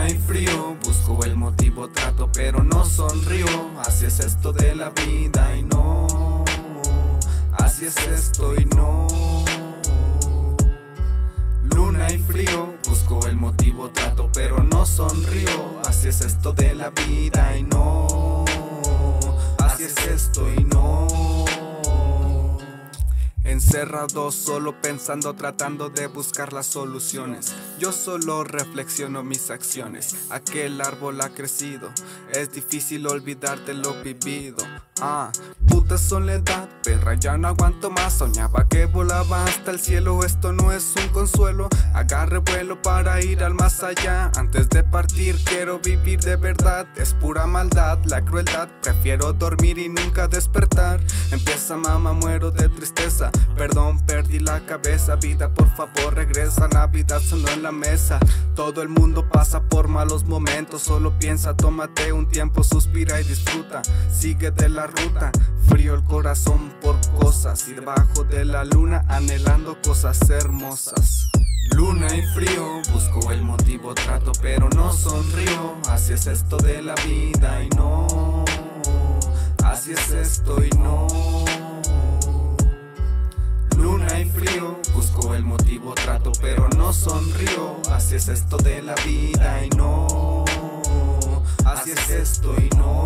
Luna y frío, busco el motivo, trato pero no sonrío. Así es esto de la vida y no, así es esto y no. Luna y frío, busco el motivo, trato pero no sonrío. Así es esto de la vida y no, así es esto y no. Encerrado, solo pensando, tratando de buscar las soluciones. Yo solo reflexiono mis acciones. Aquel árbol ha crecido, es difícil olvidar de lo vivido. Puta soledad, perra, ya no aguanto más. Soñaba que volaba hasta el cielo, esto no es un consuelo. Agarre vuelo para ir al más allá. Antes de partir quiero vivir de verdad. Es pura maldad, la crueldad. Prefiero dormir y nunca despertar. Empieza mamá, muero de tristeza. Perdón, perdí la cabeza. Vida, por favor, regresa. Navidad sonó en la mesa. Todo el mundo pasa por malos momentos. Solo piensa, tómate un tiempo, suspira y disfruta. Sigue de la ruta. Frío el corazón por cosas. Ir bajo de la luna anhelando cosas hermosas. Luna y frío, busco el motivo, trato pero no sonrío. Así es esto de la vida y no, así es esto y no. Luna y frío, busco el motivo, trato pero no sonrío. Así es esto de la vida y no, así es esto y no.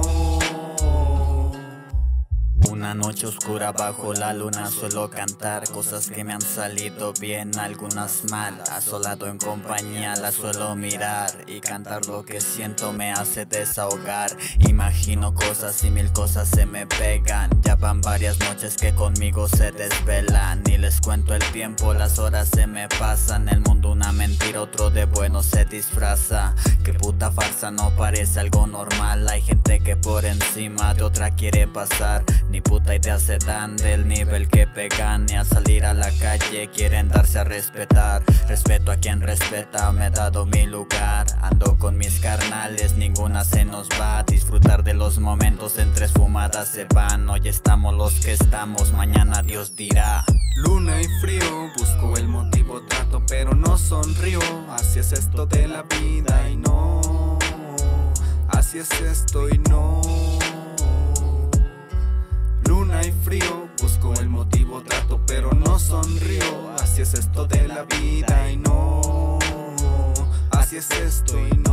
Una noche oscura bajo la luna suelo cantar cosas que me han salido bien, algunas mal. Asolado en compañía la suelo mirar y cantar lo que siento me hace desahogar. Imagino cosas y mil cosas se me pegan. Ya van varias noches que conmigo se desvelan. Ni les cuento el tiempo, las horas se me pasan. El mundo una mentira, otro de bueno se disfraza. Qué puta farsa, no parece algo normal. Hay gente que por encima de otra quiere pasar. Ni puta idea se dan del nivel que pegan. Ni al salir a la calle quieren darse a respetar. Respeto a quien respeta, me he dado mi lugar. Ando con mis carnales, ninguna se nos va. Disfrutar de los momentos, en 3 fumadas se van. Hoy estamos los que estamos, mañana Dios dirá. Luna y frío, busco el motivo, trato pero no sonrío. Así es esto de la vida y no, así es esto y no. Luna y frío, busco el motivo, trato pero no sonrío. Así es esto de la vida y no, así es esto y no.